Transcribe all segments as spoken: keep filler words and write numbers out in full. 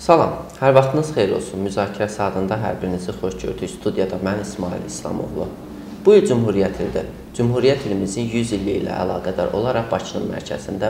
Salam, hər vaxtınız xeyir olsun. Müzakirə saatında hər birinizi xoş gördük. Studiyada mən İsmail İslamoğlu. Bu il Cümhuriyyət ilidir. Cümhuriyyət ilimizin yüz illiyi ilə əlaqədar olaraq Bakının mərkəzində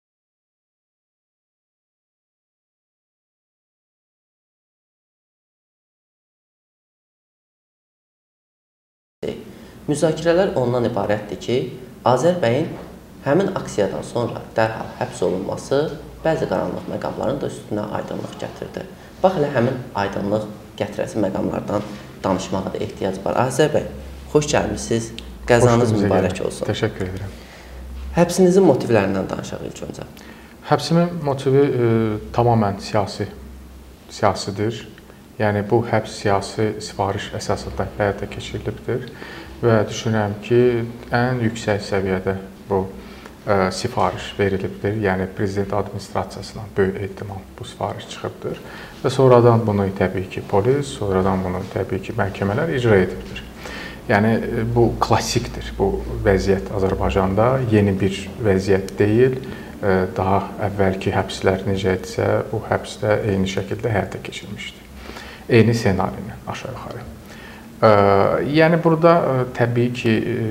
müzakirələr ondan ibarətdir ki, Azər bəyin həmin aksiyadan sonra dərhal həbs olunması bəzi qaranlıq məqamların da üstünə aydınlıq gətirdi. Bax, elə həmin aydınlıq gətirəsi məqamlardan danışmağa da ehtiyac var. Azər bəy, xoş gəlmişsiniz, qəzanız mübarək olsun. Təşəkkür edirəm. Həbsinizin motivlərindən danışaq ilk öncə. Həbsimin motivi e, tamamən siyasi, siyasidir. Yəni, bu həbs siyasi sifariş əsasında həyata keçirilibdir və düşünürəm ki, ən yüksək səviyyədə bu ə, sifariş verilibdir. Yəni, prezident administrasiyasına böyük ehtimal bu sifariş çıxıbdır və sonradan bunu təbii ki, polis, sonradan bunu təbii ki, məhkəmələr icra edibdir. Yəni, bu klassikdir. Bu vəziyyət Azərbaycanda yeni bir vəziyyət deyil. Daha əvvəlki həbslər necə etsə, bu həbsdə eyni şəkildə həyata keçirilmişdir. Eyni senarinin aşağı yuxarı. Yəni, burada təbii ki,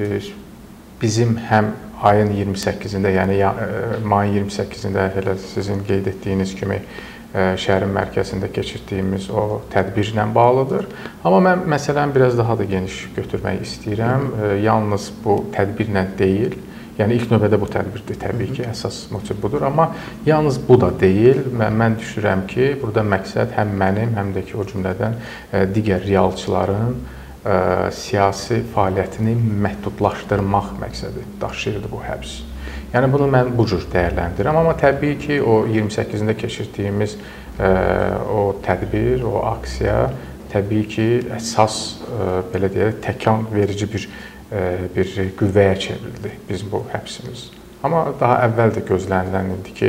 bizim həm ayın iyirmi səkkizində, yəni mayın iyirmi səkkizində elə sizin qeyd etdiyiniz kimi şəhərin mərkəzində keçirdiyimiz o tədbirlə bağlıdır. Amma mən məsələni biraz daha da geniş götürmək istəyirəm. Yalnız bu tədbirlə deyil, yəni ilk növbədə bu tədbirdir təbii ki, əsas motiv budur. Amma yalnız bu da deyil. Mən, mən düşünürəm ki, burada məqsəd həm mənim, həm də ki, o cümlədən digər realçıların ə, siyasi fəaliyyətini məhdudlaşdırmaq məqsədi daşıyırdı bu həbs. Yəni, bunu mən bu cür dəyərləndirirəm. Amma təbii ki, o iyirmi səkkizində keçirdiyimiz ə, o tədbir, o aksiya təbii ki, əsas ə, belə deyək, təkan verici bir bir qüvvəyə çevrildi bizim bu həbsimiz. Amma daha əvvəl də gözlənilən idi ki,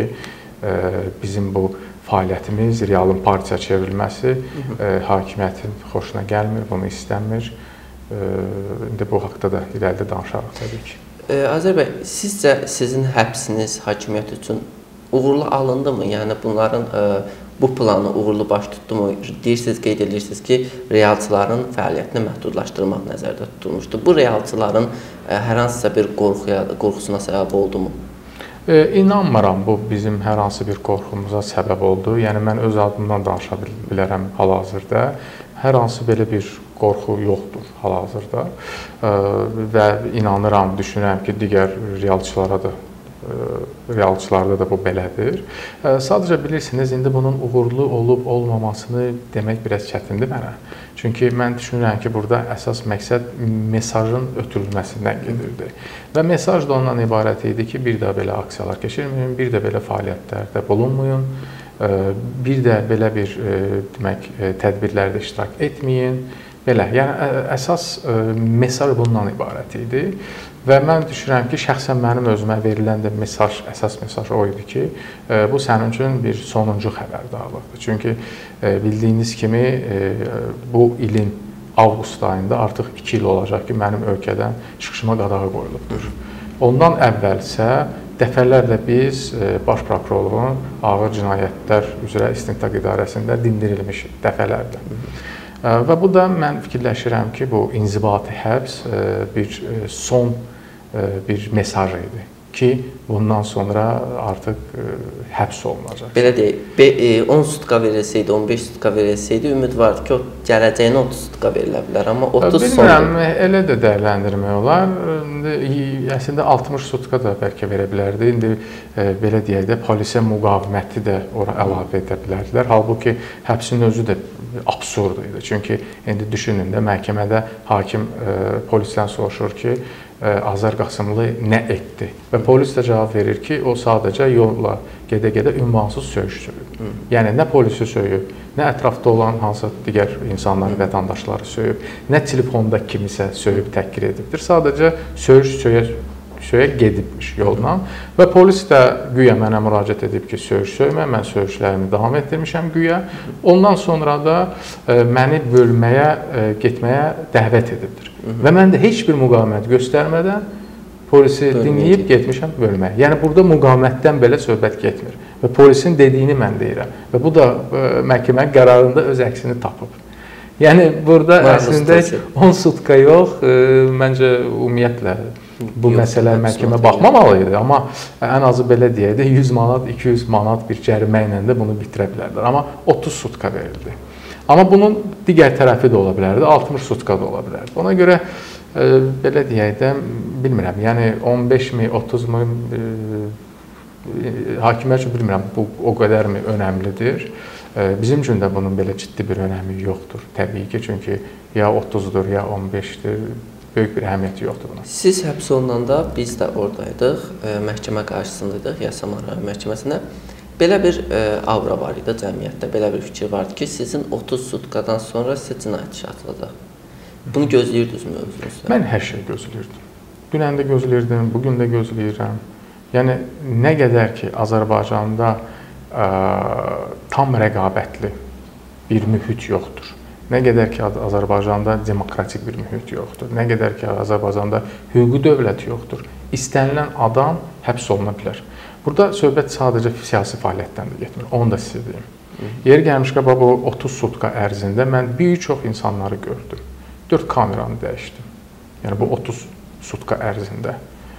bizim bu fəaliyyətimiz, realın partiya çevrilməsi hakimiyyətin xoşuna gəlmir, bunu istəmir. İndi bu haqda da irəlidə danışarıq təbii ki. Azər bəy, sizcə sizin həbsiniz hakimiyyət üçün uğurlu alındı mı? Yəni bunların bu planı uğurlu baş tutdu mu? Deyirsiniz, qeyd edirsiniz ki, realçıların fəaliyyətini məhdudlaşdırmaq nəzərdə tutulmuşdu. Bu realçıların hər hansısa bir qorxuya, qorxusuna səbəb oldu mu? E, inanmıram bu bizim hər hansı bir qorxumuza səbəb oldu. Yəni mən öz adımdan danışa bilərəm hal-hazırda. Hər hansı belə bir qorxu yoxdur hal-hazırda. E, və inanıram, düşünürəm ki, digər realçılara da realçılarda da bu belədir. Sadəcə bilirsiniz, indi bunun uğurlu olub olmamasını demək biraz çətindir mənə. Çünki mən düşünürəm ki, burada əsas məqsəd mesajın ötürülməsindən gedirdi. Və mesaj da ondan ibarət idi ki, bir də belə aksiyalar keçirməyin, bir də belə fəaliyyətlərdə bulunmayın, bir də belə bir demək, tədbirlərdə iştirak etməyin. Belə, yəni əsas mesaj bundan ibarət idi. Və mən düşünürəm ki, şəxsən mənim özümə verilən də mesaj, əsas mesaj o idi ki, bu sənin üçün bir sonuncu xəbərdarlıqdır. Çünki bildiyiniz kimi bu ilin avqust ayında artıq iki il olacaq ki, mənim ölkədən çıxışıma qadağa qoyulubdur. Ondan əvvəlsə dəfələrlə biz Baş Prokurorluğun ağır cinayətlər üzrə istintaq idarəsində dindirilmiş dəfələrlə. Və bu da mən fikirləşirəm ki, bu inzibati həbs bir son bir mesaj idi ki, bundan sonra artıq həbs olunacaq. Belə deyək, on sutka verilsəydi, on beş sutka verilsəydi, ümid vardı ki, o gələcəyinə otuz sutka verilə bilər, amma otuz sonra... Bilmirəm, elə də dəyərləndirmək olar. Əslində altmış sutka da bəlkə verə bilərdi. İndi belə deyək də, polisə müqaviməti də ora əlavə edə bilərdilər. Halbuki həbsin özü də absurd idi. Çünki indi düşünün də, məhkəmədə hakim polisdən soruşur ki, Azər Qasımlı nə etdi? Və polis də cavab verir ki, o sadəcə yolla gedə-gedə ünvansız söyüş söyüb. Yəni, nə polisi söyüb, nə ətrafda olan hansı digər insanları, vətəndaşları söyüb, nə telefonda kimisə söyüb təhqir edibdir. Sadəcə söyüş söyə, söyə gedibmiş yolla. Və polis də güya mənə müraciət edib ki, söyüş söymə, mən söyüşlərimi davam etdirmişəm güya. Ondan sonra da e, məni bölməyə, e, getməyə dəvət edibdir. Və mən də heç bir müqavimət göstərmədən polisi dinləyib getmişəm bölməyə. Yəni, burada müqavimətdən belə söhbət getmir. və polisin dediyini mən deyirəm. Və bu da məhkəmə qərarında öz əksini tapıb. Yəni burada əslində on sutka yox, məncə ümumiyyətlə bu məsələ məhkəmə baxmamalı idi, amma ən azı belə deyək də yüz manat, iki yüz manat bir cərimə ilə də bunu bitirə bilərdilər. Amma otuz sutka verildi. Amma bunun digər tərəfi də ola bilərdi, altmış sutka da ola bilərdi. Ona görə e, belə deyək də bilmirəm. Yəni on beş mi, otuz mi e, hakimlər üçün bilmirəm bu o qədər mi önəmlidir. E, bizim üçün də bunun belə ciddi bir önəmi yoxdur təbii ki, çünki ya otuzdur, ya on beşdir. Böyük bir əhəmiyyəti yoxdur buna. Siz həbs olunanda biz də oradaydıq, e, məhkəmə qarşısındaydıq, Yasamal rayon məhkəməsinə. Belə bir e, avra var idi cəmiyyətdə, belə bir fikir vardı ki, sizin otuz sutkadan sonra sizə cinayət işi açılacaq. Bunu gözləyirdinizmi özünüzdə? Mən hər şey gözləyirdim. Dünən də gözləyirdim, bugün də gözləyirəm. Yəni, nə qədər ki, Azərbaycanda ə, tam rəqabətli bir mühit yoxdur. Nə qədər ki, Azərbaycanda demokratik bir mühit yoxdur. Nə qədər ki, Azərbaycanda hüquqi dövlət yoxdur. İstənilən adam həbs oluna bilər. Burada söhbət sadəcə siyasi fəaliyyətdən də getmir. Onu da sizə deyim. Yeri gəlmişkən, bu otuz sutka ərzində mən bir çox insanları gördüm. dörd kameranı dəyişdim. Yəni, bu otuz sutka ərzində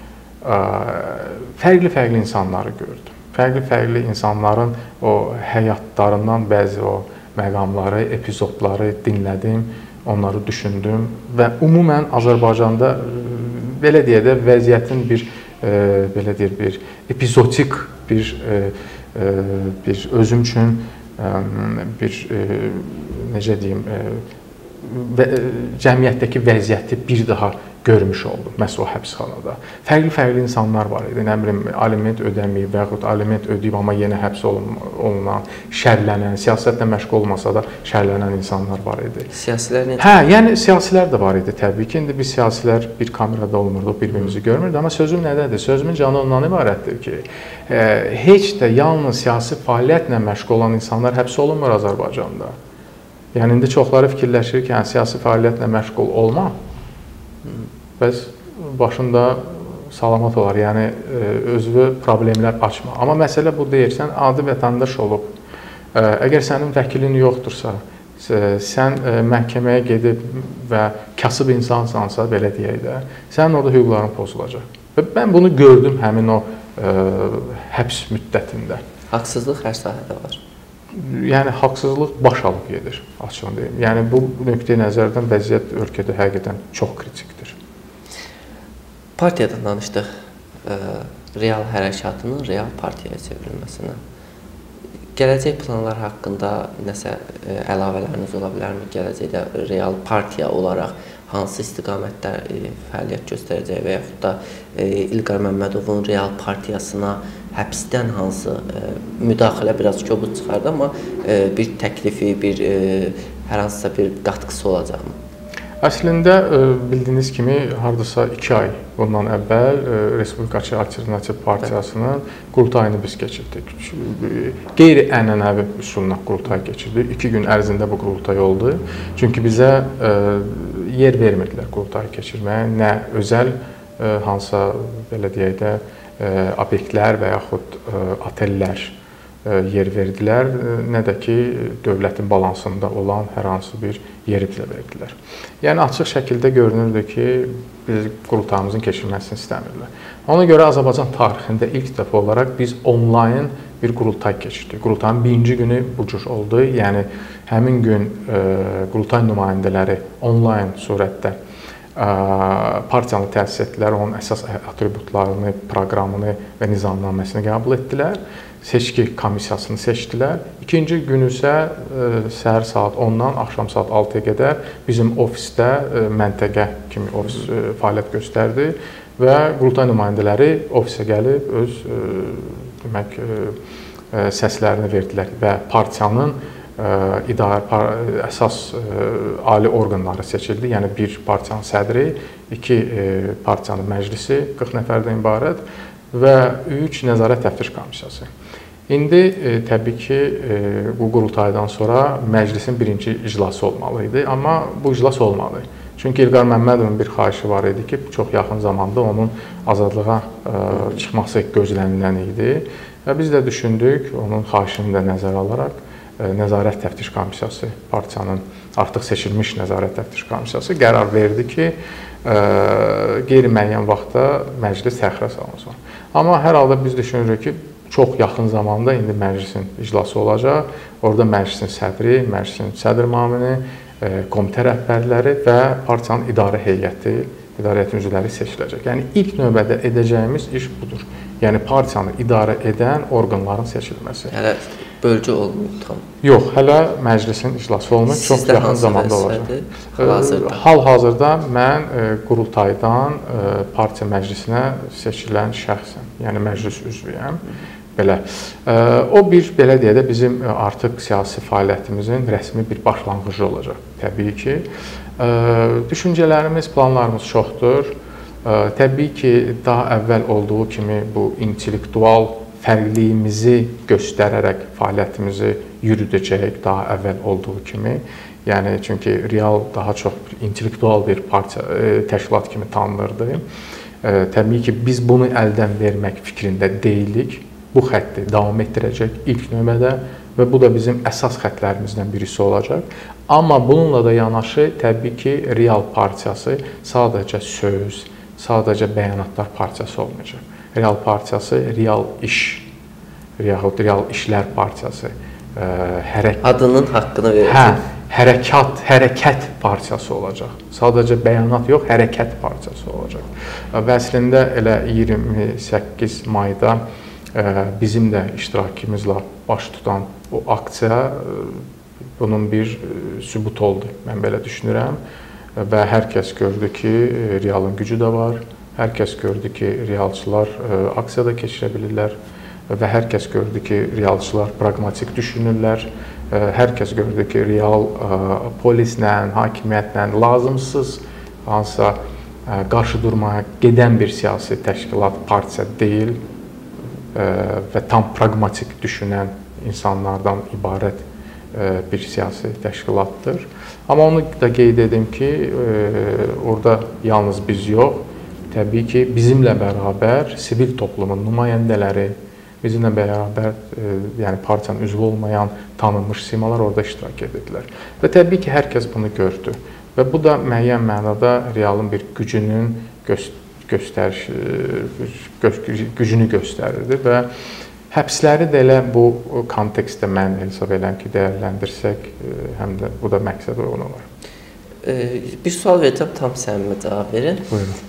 fərqli-fərqli insanları gördüm. Fərqli-fərqli insanların o həyatlarından bəzi o məqamları, epizodları dinlədim, onları düşündüm və ümumən Azərbaycanda belə deyə də vəziyyətin bir e, belə deyir bir epizodik bir e, e, bir özüm üçün e, bir e, necə deyim e, və, cəmiyyətdəki vəziyyəti bir daha görmüş oldum məhz o həbsxanada. Fərqli-fərqli insanlar var idi. Nə bilim, aliment ödəməyib və yaxud aliment ödəyib, amma yenə həbs olunan, şərlənən, siyasətlə məşğul olmasa da şərlənən insanlar var idi. Siyasilər necə? Hə, yəni siyasilər də var idi təbii ki. İndi biz siyasilər bir kamerada olmurduq, bir-birimizi görmürdük. Amma sözüm nədədir? Sözümün canı ondan ibarətdir ki, e, heç də yalnız siyasi fəaliyyətlə məşğul olan insanlar həbs olunmur Azərbaycanda. Yəni, indi çoxları fikirləşir ki, yəni, siyasi fəaliyyətlə məşğul olma, bəs başında salamat olar, yəni özünü problemlər açma. Amma məsələ bu deyil, sən adi vətəndaş olub, əgər sənin vəkilin yoxdursa, sən məhkəməyə gedib və kasıb insansansa, belə deyək də, sənin orada hüquqların pozulacaq. Və mən bunu gördüm həmin o ə, həbs müddətində. Haqsızlıq hər sahədə var. Yəni, haqsızlıq baş alıb gedir, açığını deyim. Yəni, bu nöqteyi nəzərdən vəziyyət ölkədə həqiqətən çox kritikdir. Partiyadan danışdıq, e, real hərəkatının real partiyaya çevrilməsindən. Gələcək planlar haqqında nəsə e, əlavələriniz ola bilərmi? Gələcəkdə real partiya olaraq hansı istiqamətdə e, fəaliyyət göstərəcək və yaxud da e, İlqar Məmmədovun real partiyasına həbsdən hansı e, müdaxilə biraz kobud çıxardı, amma e, bir təklifi, bir e, hər hansısa bir qatqısı olacaqmı? Əslində, bildiyiniz kimi, hardasa iki ay bundan əvvəl Respublikaçı Alternativ Partiyasının qurultayını biz keçirdik. Qeyri-ənənəvi üsulla qurultay keçirdik. İki gün ərzində bu qurultay oldu. Çünki bizə yer vermirdilər qurultayı keçirməyə. Nə özəl hansısa, belə deyək də, obyektlər və yaxud otellər yer verdilər, nə də ki, dövlətin balansında olan hər hansı bir yeri bizə verdilər. Yəni, açıq şəkildə görünürdü ki, biz qurultayımızın keçirilməsini istəmirlər. Ona görə Azərbaycan tarixində ilk dəfə olaraq biz onlayn bir qurultay keçirdik. Qurultayın birinci günü bu cür oldu. Yəni, həmin gün e, qurultay nümayəndələri onlayn surətdə e, partiyanı təsis etdilər, onun əsas atributlarını, proqramını və nizamnaməsini qəbul etdilər. Seçki komissiyasını seçdilər. İkinci günü isə e, səhər saat ondan axşam saat altıya qədər bizim ofisdə e, məntəqə kimi ofis e, fəaliyyət göstərdi və qurultay nümayəndələri ofisə gəlib öz e, demək e, səslərini verdilər və partiyanın e, idarə par, əsas e, ali orqanları seçildi. Yəni bir partiyanın sədri, iki e, partiyanın məclisi qırx nəfərdən ibarət və üç nəzarət təftiş komissiyası. İndi e, təbii ki, e, bu qurultaydan sonra məclisin birinci iclası olmalı idi, amma bu iclas olmadı. Çünki İlqar Məmmədovun bir xahişi var idi ki, çox yaxın zamanda onun azadlığa ə, çıxması gözlənilən idi. Və biz də düşündük, onun xahişini də nəzərə alaraq, ə, Nəzarət Təftiş Komissiyası, partiyanın artıq seçilmiş Nəzarət Təftiş Komissiyası qərar verdi ki, ə, qeyri-müəyyən vaxtda məclis təxirə salınsın. Amma hər halda biz düşünürük ki, çox yaxın zamanda indi məclisin iclası olacaq. Orada məclisin sədri, məclisin sədr müavini, komitə rəhbərləri və partiyanın idarə heyəti, idarə heyəti üzvləri seçiləcək. Yəni ilk növbədə edəcəyimiz iş budur. Yəni partiyanı idarə edən orqanların seçilməsi. Hələ bölgü olmayıb tam. Yox, hələ məclisin iclası olmayıb, çox yaxın zamanda olacaq. Hal-hazırda mən qurultaydan partiya məclisinə seçilən şəxsəm, yəni məclis üzvüyəm. Belə. O bir, belə deyə də bizim artıq siyasi fəaliyyətimizin rəsmi bir başlanğıcı olacaq. Təbii ki, düşüncələrimiz, planlarımız çoxdur. Təbii ki, daha əvvəl olduğu kimi bu intellektual fərqliyimizi göstərərək fəaliyyətimizi yürüdəcək, daha əvvəl olduğu kimi. Yəni, çünki real daha çox intellektual bir partiya, təşkilat kimi tanınırdı. Təbii ki, biz bunu əldən vermək fikrində deyilik. Bu xətti davam etdirəcək ilk növbədə və bu da bizim əsas xəttlərimizdən birisi olacaq. Amma bununla da yanaşı, təbii ki, Real partiyası sadəcə söz, sadəcə bəyanatlar partiyası olmayacaq. Real partiyası real iş, yaxud real işlər partiyası, hərəkət. Adının haqqını verəcək. Hə, hərəkat, hərəkət partiyası olacaq. Sadəcə bəyanat yox, hərəkət partiyası olacaq. Və əslində elə iyirmi səkkiz mayda bizim də iştirakımızla baş tutan o aksiya bunun bir sübut oldu, mən belə düşünürəm. Və hər kəs gördü ki, realın gücü də var, hər kəs gördü ki, realçılar aksiyada keçirə bilirlər və hər kəs gördü ki, realçılar praqmatik düşünürlər, hər kəs gördü ki, real polislə, hakimiyyətlə lazımsız hansısa qarşı durmaya gedən bir siyasi təşkilat, partiya deyil və tam praqmatik düşünən insanlardan ibarət bir siyasi təşkilatdır. Amma onu da qeyd edim ki, orada yalnız biz yox, təbii ki, bizimlə bərabər sivil toplumun nümayəndələri, bizimlə bərabər yəni partiyanın üzvü olmayan tanınmış simalar orada iştirak edirdilər. Və təbii ki, hər kəs bunu gördü. Və bu da müəyyən mənada realın bir gücünün göstərici göstəriş, gücünü göstərirdi və həbsləri də elə bu kontekstdə mən hesab edirəm ki, dəyərləndirsək, həm də bu da məqsəd uyğun olar. Bir sual verəcəm, tam səmimi cavab verin. Buyurun.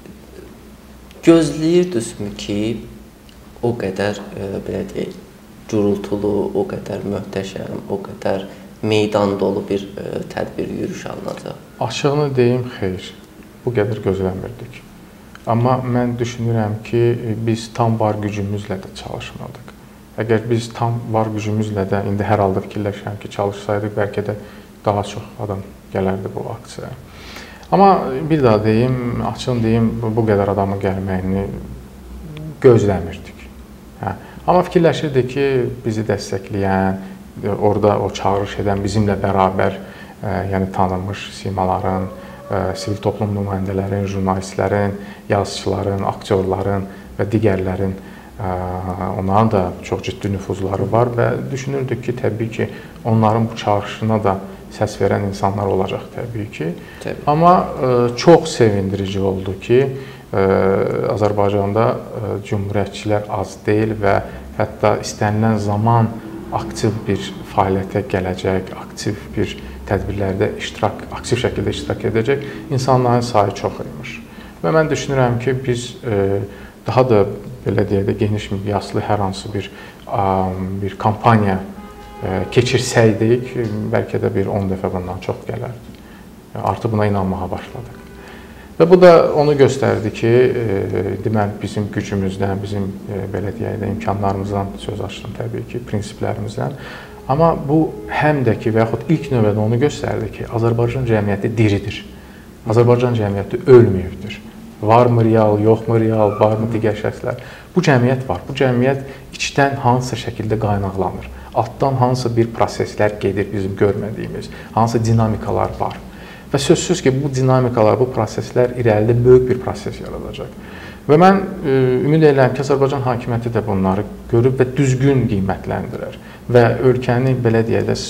Gözləyirdinizmi ki, o qədər, belə deyək, gürültülü, o qədər möhtəşəm, o qədər meydan dolu bir tədbir, yürüyüş alınacaq? Açığını deyim, xeyr, bu qədər gözləmirdik. Amma mən düşünürəm ki, biz tam var gücümüzlə də çalışmadıq. Əgər biz tam var gücümüzlə də, indi hər halda fikirləşirəm ki, çalışsaydıq, bəlkə də daha çox adam gələrdi bu aksiyaya. Amma bir daha deyim, açığını deyim, bu qədər adamın gəlməyini gözləmirdik. Hə. Amma fikirləşirdik ki, bizi dəstəkləyən, orada o çağırış edən bizimlə bərabər, yəni tanınmış simaların, sivil toplum nümayəndələrin, jurnalistlərin, yazıçıların, aktyorların və digərlərin onların da çox ciddi nüfuzları var və düşünürdük ki, təbii ki, onların bu çağırışına da səs verən insanlar olacaq təbii ki. Təbii. Amma çox sevindirici oldu ki, Azərbaycanda cümhuriyyətçilər az deyil və hətta istənilən zaman aktiv bir fəaliyyətə gələcək, aktiv bir tədbirlərdə iştirak, aktiv şəkildə iştirak edəcək insanların sayı çox imiş. Və mən düşünürəm ki, biz daha da belə deyək də geniş miqyaslı hər hansı bir bir kampaniya keçirsəydik, bəlkə də bir on dəfə bundan çox gələrdi. Artıq buna inanmağa başladıq. Və bu da onu göstərdi ki, demən bizim gücümüzdən, bizim belə deyək də imkanlarımızdan söz açdım təbii ki, prinsiplərimizdən. Amma bu həm də ki, və yaxud ilk növbədə onu göstərdi ki, Azərbaycan cəmiyyəti diridir. Azərbaycan cəmiyyəti ölməyibdir. Varmı real, yoxmu real, varmı digər şəxslər? Bu cəmiyyət var. Bu cəmiyyət içdən hansısa şəkildə qaynaqlanır. Altdan hansısa bir proseslər gedir bizim görmədiyimiz, hansısa dinamikalar var. Və sözsüz ki, bu dinamikalar, bu proseslər irəlidə böyük bir proses yaradacaq. Və mən e, ümid edirəm ki, Azərbaycan hakimiyyəti də bunları görüb və düzgün qiymətləndirər və ölkəni belə deyək də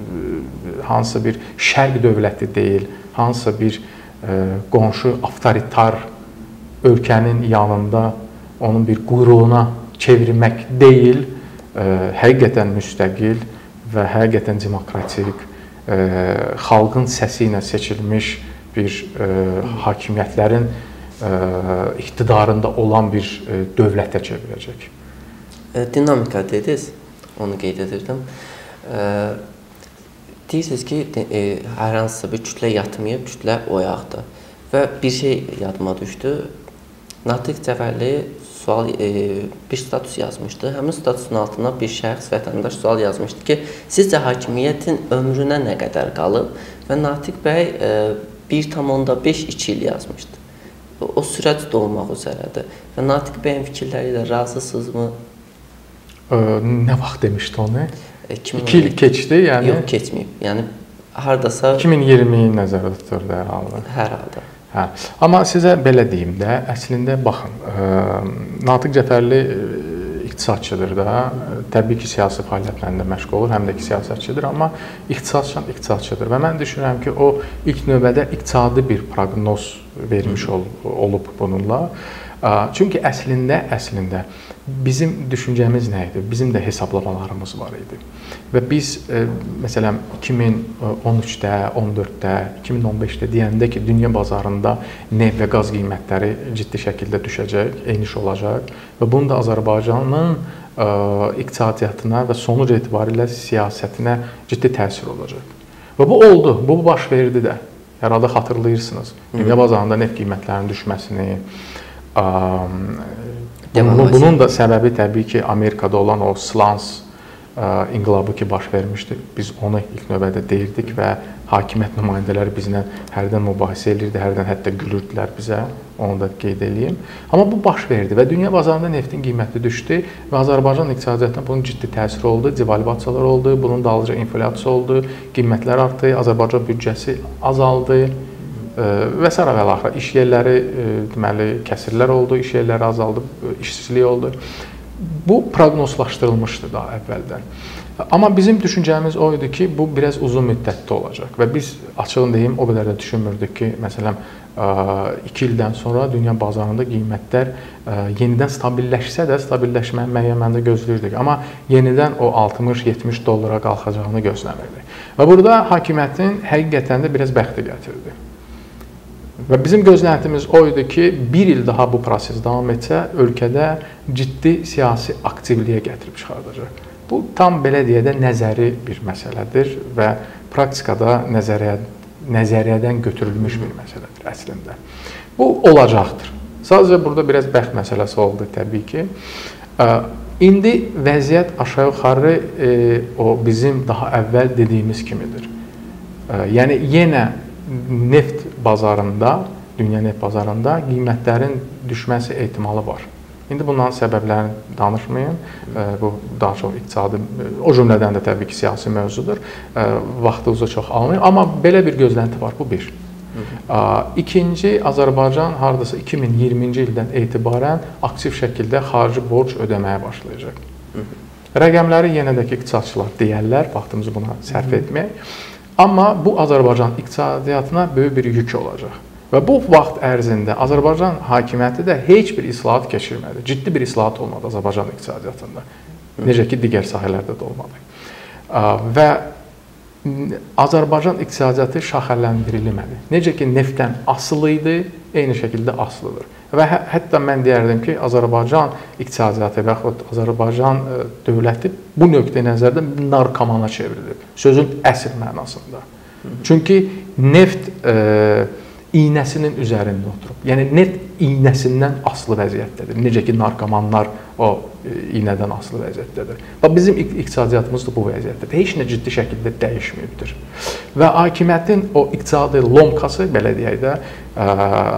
hansısa bir şərq dövləti deyil, hansısa bir e, qonşu avtoritar ölkənin yanında onun bir quyruğuna çevirmək deyil, e, həqiqətən müstəqil və həqiqətən demokratik, e, xalqın səsi ilə seçilmiş bir e, hakimiyyətlərin e, iqtidarında olan bir e, dövlətə çevirəcək. E, dinamika dediniz, onu qeyd edirdim. E, deyirsiniz ki, e, hər hansısa bir kütlə yatmayıb, kütlə oyaqdır. Və bir şey yadıma düşdü. Natiq Cəfərli sual, e, bir status yazmışdı. Həmin statusun altına bir şəxs, vətəndaş sual yazmışdı ki, sizcə hakimiyyətin ömrünə nə qədər qalıb? Və Natiq bəy e, bir tam onda beş iki il yazmışdı. O sürət dolmaq üzrədir. Və Natiq bəyin fikirləri ilə razısınızmı? E, nə vaxt demişdi onu? E, iki il keçdi, yəni? Yox, keçməyib. Yəni, hardasa... iki min iyirmiyi nəzərdə tuturdu hər halda. Hər halda. Hə. Amma sizə belə deyim də, əslində baxın, ə, Natiq Cəfərli iqtisadçıdır da, təbii ki, siyasi fəaliyyətlərində məşğul olur, həm də ki, siyasətçidir, amma iqtisadçıdan iqtisadçıdır və mən düşünürəm ki, o ilk növbədə iqtisadi bir proqnoz vermiş ol, olub bununla. Çünki əslində, əslində bizim düşüncəmiz nə idi? Bizim də hesablamalarımız var idi. Və biz, e, məsələn, iki min on üçdə, on dörddə, iki min on beşdə deyəndə ki, dünya bazarında neft və qaz qiymətləri ciddi şəkildə düşəcək, eniş olacaq və bunun da Azərbaycanın e, iqtisadiyyatına və sonuc etibarilə siyasətinə ciddi təsir olacaq. Və bu oldu, bu baş verdi də. Hər halda xatırlayırsınız. Dünya bazarında neft qiymətlərinin düşməsini, bunun, bunun da səbəbi təbii ki, Amerikada olan o Slans inqilabı ki, baş vermişdi. Biz onu ilk növbədə deyirdik və hakimiyyət nümayəndələri bizlə hərdən mübahisə edirdi, hərdən hətta gülürdülər bizə, onu da qeyd edeyim. Amma bu baş verdi və dünya bazarında neftin qiyməti düşdü və Azərbaycan iqtisadiyyatına bunun ciddi təsiri oldu, devalvasiyalar oldu, bunun dalınca inflyasiya oldu, qiymətlər artdı, Azərbaycan büdcəsi azaldı və s. və l. İş yerləri, deməli, kəsirlər oldu, iş yerləri azaldı, işsizlik oldu. Bu proqnozlaşdırılmışdı daha əvvəldən. Amma bizim düşüncəmiz o idi ki, bu biraz uzun müddətli olacaq və biz açığını deyim, o qədər də düşünmürdük ki, məsələn, iki ildən sonra dünya bazarında qiymətlər yenidən stabilləşsə də, stabilləşməni müəyyən məndə gözləyirdik. Amma yenidən o altmış yetmiş dollara qalxacağını gözləmirdik. Və burada hakimiyyətin həqiqətən də biraz bəxti gətirdi. Və bizim gözləntimiz o idi ki, bir il daha bu proses davam etsə, ölkədə ciddi siyasi aktivliyə gətirib çıxardacaq. Bu, tam belə deyə də nəzəri bir məsələdir və praktikada nəzəriyyə, nəzəriyyədən götürülmüş bir məsələdir əslində. Bu, olacaqdır. Sadəcə burada biraz bəxt məsələsi oldu təbii ki. İndi vəziyyət aşağı-yuxarı o bizim daha əvvəl dediyimiz kimidir. Yəni, yenə neft bazarında, dünya neft bazarında qiymətlərin düşməsi ehtimalı var. İndi bunların səbəblərini danışmayın. Bu daha çox iqtisadi, o cümlədən də təbii ki, siyasi mövzudur. Vaxtınızı çox almayın. Amma belə bir gözlənti var, bu bir. İkinci, Azərbaycan hardasa iki min iyirminci ildən etibarən aktiv şəkildə xarici borc ödəməyə başlayacaq. Rəqəmləri yenə də ki, iqtisadçılar deyərlər, vaxtımızı buna sərf etmək. Amma bu Azərbaycan iqtisadiyyatına böyük bir yük olacaq. Və bu vaxt ərzində Azərbaycan hakimiyyəti də heç bir islahat keçirmədi. Ciddi bir islahat olmadı Azərbaycan iqtisadiyyatında. Necə ki, digər sahələrdə də olmadı. Və Azərbaycan iqtisadiyyatı şaxələndirilmədi. Necə ki, neftdən asılı idi, eyni şəkildə asılıdır. Və hətta mən deyərdim ki, Azərbaycan iqtisadiyyatı və yaxud Azərbaycan dövləti bu nöqteyi nəzərdən narkomana çevrilib. Sözün əsl mənasında. Çünki neft e, iynəsinin üzərində oturub. Yəni, neft iynəsindən asılı vəziyyətdədir. Necə ki, narkomanlar o iynədən asılı vəziyyətdədir. Və bizim iqtisadiyyatımız da bu vəziyyətdədir. Heç nə ciddi şəkildə dəyişməyibdir. Və hakimiyyətin o iqtisadi lomkası, belə deyək də,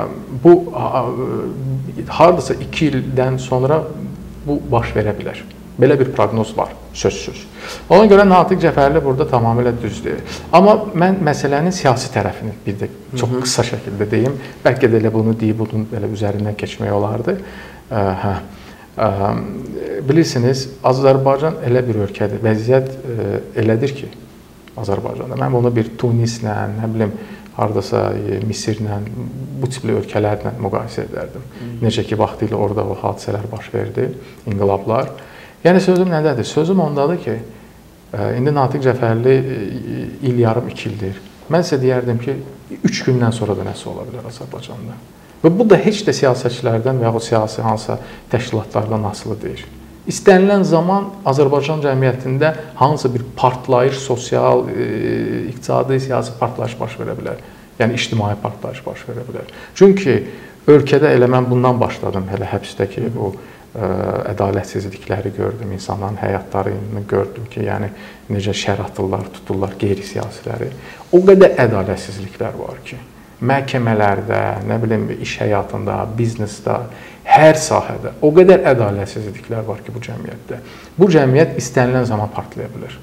bu hardasa iki ildən sonra bu baş verə bilər. Belə bir proqnoz var, sözsüz. Ona görə Natiq Cəfərli burada tamamilə düzdür. Amma mən məsələnin siyasi tərəfini bir də çox qısa şəkildə deyim. Bəlkə də elə bunu deyib, bunun belə üzərindən keçmək olardı. Hə. Bilirsiniz, Azərbaycan elə bir ölkədir, vəziyyət elədir ki, Azərbaycanda. Mən bunu bir Tunislə, nə bilim, hardasa Misirlə, bu tipli ölkələrlə müqayisə edərdim. Necə ki, vaxtilə orada o hadisələr baş verdi, inqilablar. Yəni, sözüm nədədir? Sözüm ondadır ki, indi Natiq Cəfərli il yarım, iki ildir. Mən sizə deyərdim ki, üç gündən sonra da nəsə ola bilər Azərbaycanda. Və bu da heç də siyasətçilərdən və yaxud siyasi hansısa təşkilatlardan asılı deyil. İstənilən zaman Azərbaycan cəmiyyətində hansısa bir partlayış, sosial, iqtisadi, siyasi partlayış baş verə bilər. Yəni, ictimai partlayış baş verə bilər. Çünki ölkədə elə mən bundan başladım, hələ həbsdəki bu ədalətsizlikləri gördüm, insanların həyatlarını gördüm ki, yəni necə şər atırlar, tuturlar qeyri-siyasiləri. O qədər ədalətsizliklər var ki, məhkəmələrdə, nə bilim, iş həyatında, biznesdə, hər sahədə o qədər ədalətsizliklər var ki, bu cəmiyyətdə. Bu cəmiyyət istənilən zaman partlaya bilər.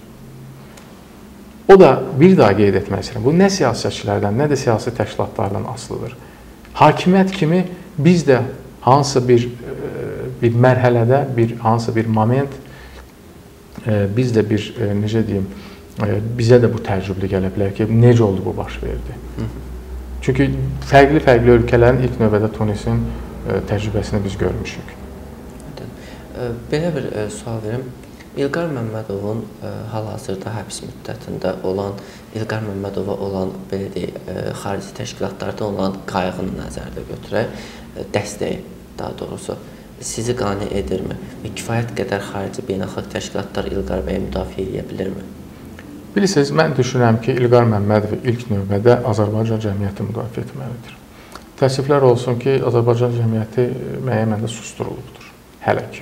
O da bir daha qeyd etmək istəyirəm, bu nə siyasətçilərdən, nə də siyasi təşkilatlardan asılıdır. Hakimiyyət kimi biz də hansısa bir bir mərhələdə, bir hansısa bir moment biz də bir, necə deyim, bizə də bu təcrübli gələ bilər ki, necə oldu bu baş verdi. Çünki fərqli-fərqli ölkələrin ilk növbədə Tunisin təcrübəsini biz görmüşük. Belə bir sual verim. İlqar Məmmədovun hal-hazırda həbs müddətində olan, İlqar Məmmədova olan, belə deyək, xarici təşkilatlarda olan qayğını nəzərdə götürək, dəstəyi daha doğrusu, sizi qane edirmi? Və kifayət qədər xarici beynəlxalq təşkilatlar İlqar bəyi müdafiə edə bilirmi? Bilirsiniz, mən düşünürəm ki, İlqar Məmmədov ilk növbədə Azərbaycan cəmiyyəti müdafiə etməlidir. Təəssüflər olsun ki, Azərbaycan cəmiyyəti müəyyən məndə susturulubdur, hələ ki.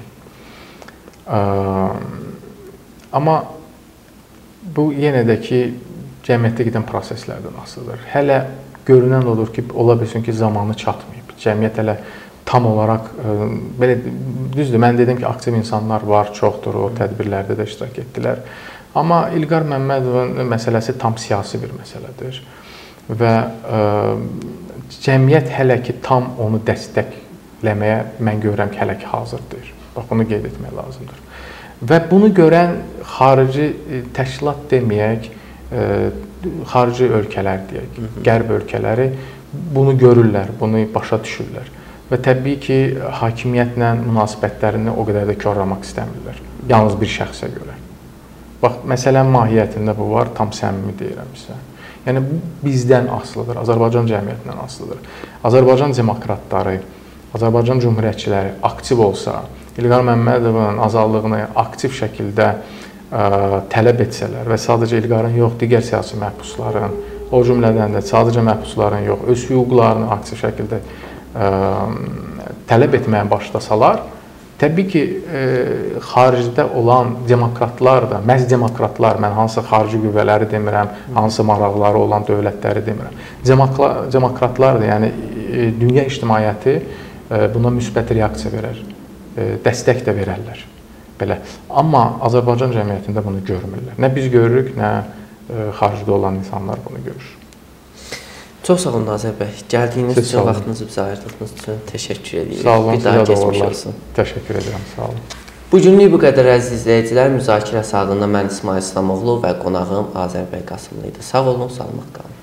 Amma bu yenə də ki, cəmiyyətdə gedən proseslərdən asılıdır. Hələ görünən odur ki, ola bilsin ki, zamanı çatmayıb. Cəmiyyət hələ tam olaraq, belə düzdür, mən dedim ki, aktiv insanlar var, çoxdur, o tədbirlərdə də iştirak etdilər. Amma İlqar Məmmədovun məsələsi tam siyasi bir məsələdir və cəmiyyət hələ ki, tam onu dəstəkləməyə mən görürəm ki, hələ ki, hazırdır. Bax, bunu qeyd etmək lazımdır. Və bunu görən xarici təşkilat deməyək, xarici ölkələr deyək, qərb ölkələri bunu görürlər, bunu başa düşürlər. Və təbii ki, hakimiyyətlə münasibətlərini o qədər də korlamaq istəmirlər. Yalnız bir şəxsə görə. Bax, məsələnin mahiyyətində bu var, tam səmimi deyirəm sizə. Yəni, bu bizdən asılıdır, Azərbaycan cəmiyyətindən asılıdır. Azərbaycan demokratları, Azərbaycan cümhuriyyətçiləri aktiv olsa, İlqar Məmmədovun azadlığını aktiv şəkildə ə, tələb etsələr və sadəcə İlqarın yox, digər siyasi məhbusların, o cümlədən də sadəcə məhbusların yox, öz hüquqlarını aktiv şəkildə ə, tələb etməyə başlasalar, təbii ki, ə, xaricdə olan demokratlar da, məhz demokratlar, mən hansı xarici qüvvələri demirəm, hansı maraqları olan dövlətləri demirəm, demokratlar da, yəni ə, dünya ictimaiyyəti ə, buna müsbət reaksiya verər. Dəstək də verərlər. Belə. Amma Azərbaycan cəmiyyətində bunu görmürlər. Nə biz görürük, nə xaricdə olan insanlar bunu görür. Çox sağ olun Nazir bəy. Gəldiyiniz üçün, vaxtınızı bizə ayırdığınız üçün təşəkkür edirik. Sağ olun, sizə də uğurlar. Təşəkkür edirəm, sağ olun. Bugünlük bu qədər əziz izləyicilər. Müzakirə sahəsində mən İsmail İslamoğlu və qonağım Azər bəy Qasımlı idi. Sağ olun, salamat qalın.